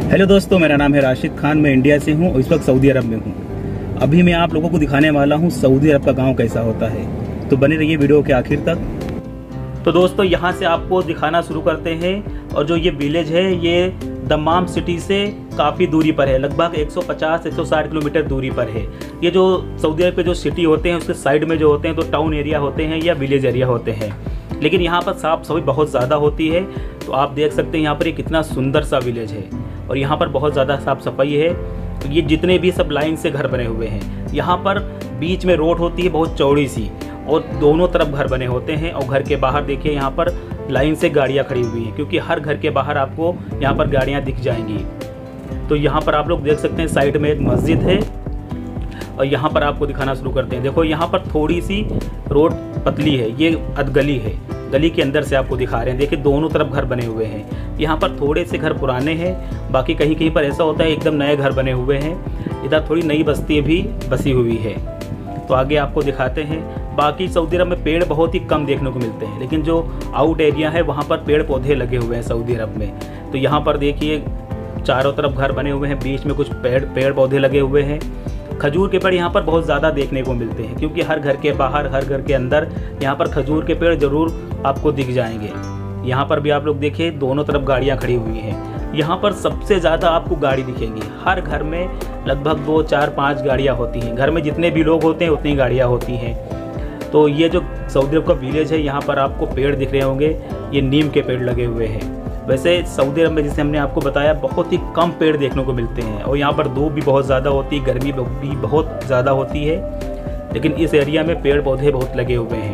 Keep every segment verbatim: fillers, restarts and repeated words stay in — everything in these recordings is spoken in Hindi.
हेलो दोस्तों, मेरा नाम है राशिद खान। मैं इंडिया से हूँ और इस वक्त सऊदी अरब में हूँ। अभी मैं आप लोगों को दिखाने वाला हूँ सऊदी अरब का गांव कैसा होता है, तो बने रहिए वीडियो के आखिर तक। तो दोस्तों, यहाँ से आपको दिखाना शुरू करते हैं। और जो ये विलेज है ये दम्माम सिटी से काफ़ी दूरी पर है, लगभग एक सौ पचास एक सौ साठ किलोमीटर दूरी पर है। ये जो सऊदी अरब के जो सिटी होते हैं उसके साइड में जो होते हैं तो टाउन एरिया होते हैं या विलेज एरिया होते हैं, लेकिन यहाँ पर साफ सफाई बहुत ज़्यादा होती है। तो आप देख सकते हैं यहाँ पर ये कितना सुंदर सा विलेज है और यहाँ पर बहुत ज़्यादा साफ़ सफाई है। तो ये जितने भी सब लाइन से घर बने हुए हैं, यहाँ पर बीच में रोड होती है बहुत चौड़ी सी और दोनों तरफ घर बने होते हैं। और घर के बाहर देखिए यहाँ पर लाइन से गाड़ियाँ खड़ी हुई हैं, क्योंकि हर घर के बाहर आपको यहाँ पर गाड़ियाँ दिख जाएंगी। तो यहाँ पर आप लोग देख सकते हैं साइड में एक मस्जिद है और यहाँ पर आपको दिखाना शुरू करते हैं। देखो यहाँ पर थोड़ी सी रोड पतली है, ये अधगली है, गली के अंदर से आपको दिखा रहे हैं। देखिए दोनों तरफ घर बने हुए हैं। यहाँ पर थोड़े से घर पुराने हैं, बाकी कहीं कहीं पर ऐसा होता है एकदम नए घर बने हुए हैं। इधर थोड़ी नई बस्ती भी बसी हुई है। तो आगे आपको दिखाते हैं। बाकी सऊदी अरब में पेड़ बहुत ही कम देखने को मिलते हैं, लेकिन जो आउट एरिया है वहाँ पर पेड़ पौधे लगे हुए हैं सऊदी अरब में। तो यहाँ पर देखिए चारों तरफ घर बने हुए हैं, बीच में कुछ पेड़ पेड़ पौधे लगे हुए हैं। खजूर के पेड़ यहाँ पर बहुत ज़्यादा देखने को मिलते हैं, क्योंकि हर घर के बाहर हर घर के अंदर यहाँ पर खजूर के पेड़ ज़रूर आपको दिख जाएंगे। यहाँ पर भी आप लोग देखिए दोनों तरफ गाड़ियाँ खड़ी हुई हैं। यहाँ पर सबसे ज़्यादा आपको गाड़ी दिखेंगी। हर घर में लगभग दो चार पाँच गाड़ियाँ होती हैं। घर में जितने भी लोग होते हैं उतनी गाड़ियाँ होती हैं। तो ये जो सऊदी अरब का विलेज है, यहाँ पर आपको पेड़ दिख रहे होंगे, ये नीम के पेड़ लगे हुए हैं। वैसे सऊदी अरब में जैसे हमने आपको बताया बहुत ही कम पेड़ देखने को मिलते हैं और यहाँ पर धूप भी बहुत ज़्यादा होती है, गर्मी भी बहुत ज़्यादा होती है, लेकिन इस एरिया में पेड़ पौधे बहुत लगे हुए हैं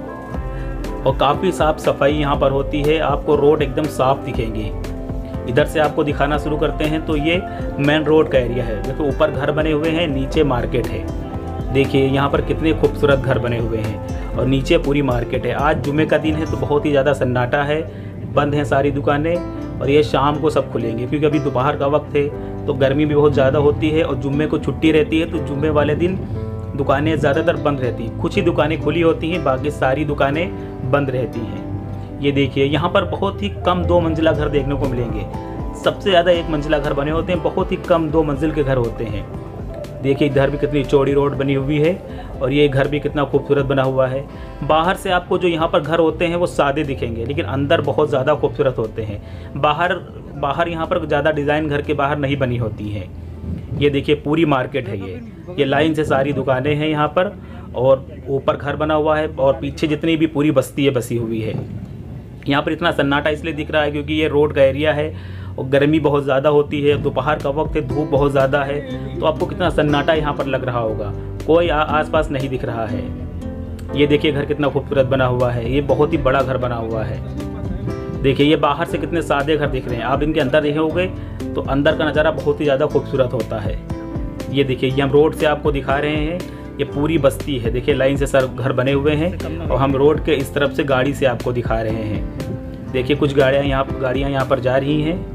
और काफ़ी साफ़ सफाई यहाँ पर होती है। आपको रोड एकदम साफ़ दिखेंगे। इधर से आपको दिखाना शुरू करते हैं। तो ये मेन रोड का एरिया है। देखो ऊपर घर बने हुए हैं, नीचे मार्केट है। देखिए यहाँ पर कितने खूबसूरत घर बने हुए हैं और नीचे पूरी मार्केट है। आज जुमे का दिन है तो बहुत ही ज़्यादा सन्नाटा है, बंद हैं सारी दुकानें और ये शाम को सब खुलेंगे, क्योंकि अभी दोपहर का वक्त है तो गर्मी भी बहुत ज़्यादा होती है और जुम्मे को छुट्टी रहती है। तो जुम्मे वाले दिन दुकानें ज़्यादातर बंद रहती हैं। कुछ ही दुकानें खुली होती हैं, बाकी सारी दुकानें बंद रहती हैं। ये देखिए यहाँ पर बहुत ही कम दो मंजिला घर देखने को मिलेंगे। सबसे ज़्यादा एक मंजिला घर बने होते हैं, बहुत ही कम दो मंजिल के घर होते हैं। देखिए इधर भी कितनी चौड़ी रोड बनी हुई है और ये घर भी कितना खूबसूरत बना हुआ है। बाहर से आपको जो यहाँ पर घर होते हैं वो सादे दिखेंगे, लेकिन अंदर बहुत ज़्यादा खूबसूरत होते हैं। बाहर बाहर यहाँ पर ज़्यादा डिज़ाइन घर के बाहर नहीं बनी होती हैं। ये देखिए पूरी मार्केट है, ये ये लाइन से सारी दुकानें हैं यहाँ पर और ऊपर घर बना हुआ है और पीछे जितनी भी पूरी बस्ती है बसी हुई है। यहाँ पर इतना सन्नाटा इसलिए दिख रहा है क्योंकि ये रोड का एरिया है और गर्मी बहुत ज़्यादा होती है, दोपहर का वक्त है, धूप बहुत ज़्यादा है, तो आपको कितना सन्नाटा यहाँ पर लग रहा होगा। कोई आसपास नहीं दिख रहा है। ये देखिए घर कितना खूबसूरत बना हुआ है, ये बहुत ही बड़ा घर बना हुआ है। देखिए ये बाहर से कितने सादे घर दिख रहे हैं, आप इनके अंदर देखे होंगे तो अंदर का नज़ारा बहुत ही ज़्यादा खूबसूरत होता है। ये देखिए ये हम रोड से आपको दिखा रहे हैं, ये पूरी बस्ती है। देखिए लाइन से सर घर बने हुए हैं और हम रोड के इस तरफ से गाड़ी से आपको दिखा रहे हैं। देखिए कुछ गाड़ियाँ यहाँ गाड़ियाँ यहाँ पर जा रही हैं।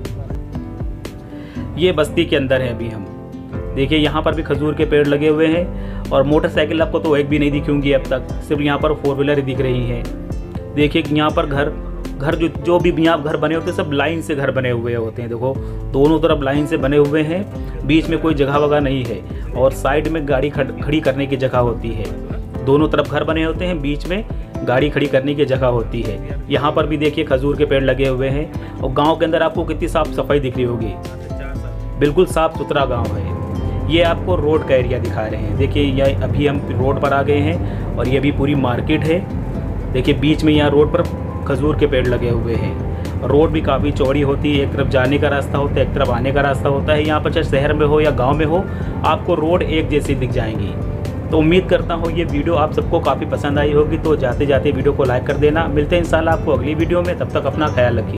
ये बस्ती के अंदर है अभी हम। देखिए यहाँ पर भी खजूर के पेड़ लगे हुए हैं और मोटरसाइकिल आपको तो एक भी नहीं दिखी होंगी अब तक, सिर्फ यहाँ पर फोर व्हीलर ही दिख रही हैं। देखिए यहाँ पर घर घर जो जो भी यहाँ घर बने होते हैं सब लाइन से घर बने हुए होते हैं। देखो दोनों तरफ लाइन से बने हुए हैं, बीच में कोई जगह वगह नहीं है और साइड में गाड़ी खड़ी करने की जगह होती है। दोनों तरफ घर बने होते हैं, बीच में गाड़ी खड़ी करने की जगह होती है। यहाँ पर भी देखिए खजूर के पेड़ लगे हुए हैं और गाँव के अंदर आपको कितनी साफ सफाई दिख रही होगी। बिल्कुल साफ़ सुथरा गांव है। ये आपको रोड का एरिया दिखा रहे हैं। देखिए ये अभी हम रोड पर आ गए हैं और ये भी पूरी मार्केट है। देखिए बीच में यहाँ रोड पर खजूर के पेड़ लगे हुए हैं। रोड भी काफ़ी चौड़ी होती है, एक तरफ जाने का रास्ता होता है, एक तरफ आने का रास्ता होता है। यहाँ पर चाहे शहर में हो या गाँव में हो, आपको रोड एक जैसी दिख जाएंगी। तो उम्मीद करता हूँ ये वीडियो आप सबको काफ़ी पसंद आई होगी। तो जाते जाते वीडियो को लाइक कर देना। मिलते हैं इंशाल्लाह आपको अगली वीडियो में, तब तक अपना ख्याल रखिए।